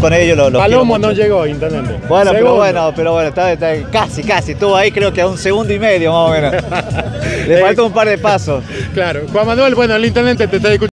con ellos. Los Palomo no llegó, intendente. Bueno, pero bueno, está casi, estuvo ahí creo que a 1,5 segundos más o menos. Le faltó un par de pasos. Claro, Juan Manuel, bueno, el intendente te está escuchando.